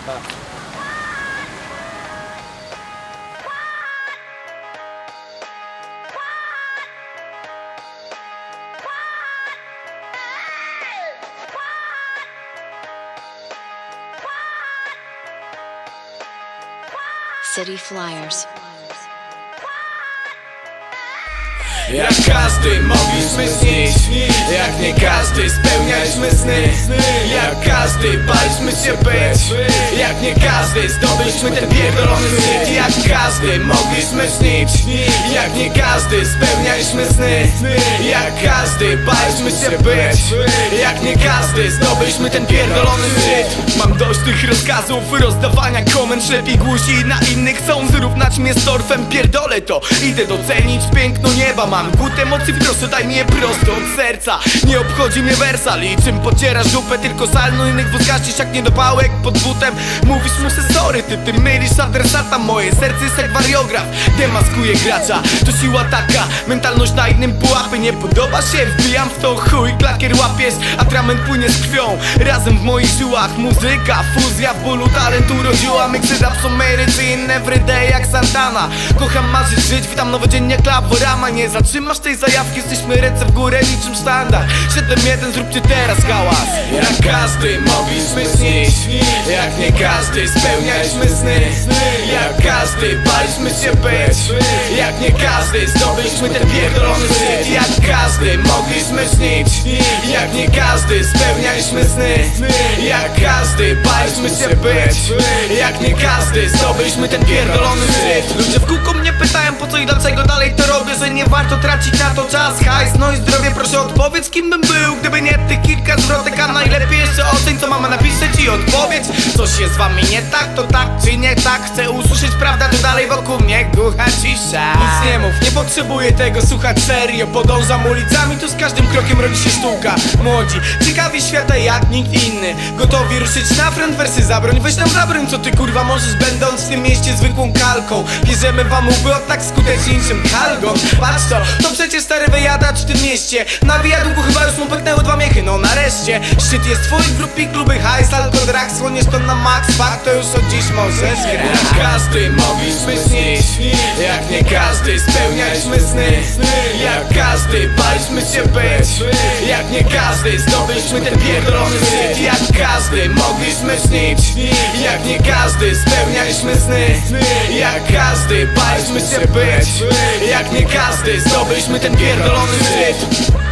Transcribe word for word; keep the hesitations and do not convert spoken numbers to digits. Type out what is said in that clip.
City Flyers. Jak każdy mogliśmy śnić, jak nie każdy spełnialiśmy sny. Jak każdy baliśmy się być, jak nie każdy zdobyliśmy ten pierdolony wstyd. Jak każdy mogliśmy śnić, jak nie każdy spełnialiśmy sny. Jak każdy baliśmy się być, jak nie każdy zdobyliśmy ten pierdolony wstyd. Mam dość tych rozkazów, rozdawania komend. Lepiej głusi na innych chcą zrównać mnie z torfem. Pierdolę to, idę docenić piękno nieba. Mam głód emocji, proszę daj mi je prosto od serca. Nie obchodzi mnie wersal i czym pocierasz dupę. Tylko salno innych wózgaścisz jak niedopałek pod butem. Mówisz mu se sorry, ty ty mylisz adresata. Moje serce jest jak wariograf, demaskuje gracza. To siła taka, mentalność na innym pułapy. Nie podoba się, wbijam w to chuj. Klakier łapiesz, atrament płynie z krwią. Razem w moich żyłach muzyka, fuzja w bólu talent urodziła. Mixy rap są merycyjne everyday jak Santana. Kocham marzyć, żyć, witam nowy dzień jak Laborama. Nie zatrzymasz tej zajawki, jesteśmy ręce w górę niczym sztandar. siedem jeden, zróbcie teraz hałas. Jak każdy mogliśmy śnić, jak nie każdy spełnialiśmy sny. Jak każdy baliśmy się być, jak nie każdy zdobyliśmy ten pierdolony wstyd. Jak każdy mogliśmy śnić, jak nie każdy spełnialiśmy sny. Jak każdy baliśmy się być, jak nie każdy zdobyliśmy ten pierdolony wstyd. Ludzie w kółko mnie pytają po co i dlaczego dalej to robię. Że nie warto tracić na to czas, hajs, no i zdrowie. Proszę odpowiedz kim bym był, gdyby nie tych kilka zwrotek. A najlepiej jeszcze oceń co mama napisze ci odpowiedź. Coś jest z wami nie tak, to tak czy nie tak. Chcę usłyszeć prawda, to dalej wokół mnie głucha cisza. Nic nie mów, nie potrzebuję tego słuchać serio. Podążam ulicami, tu z każdym krokiem rodzi się sztuka. Młodzi, ciekawi świata jak nikt inny. Gotowi ruszyć na front, wersy zabroń. Weź nam zabroń, co ty kurwa możesz, będąc w tym mieście zwykłą kalką. Bierzemy wam łby od tak skutecznie niczym kalgon. Patrz to, to przecież stary wyjadacz w tym mieście. Na wyjadunku chyba już mu pęknęły dwa miechy, no nareszcie. Szczyt jest twój, grup i kluby, hajs, alkohol, drag. Słoniesz to na max, fakt to już od dziś możesz grać. Jak każdy mogliśmy śnić, jak nie każdy spełnialiśmy sny. Jak każdy baliśmy się być, jak nie każdy zdobyliśmy ten pierdolony wstyd. Jak każdy mogliśmy śnić, jak nie każdy spełnialiśmy sny. Jak każdy baliśmy się być, jak nie każdy zdobyliśmy ten pierdolony wstyd.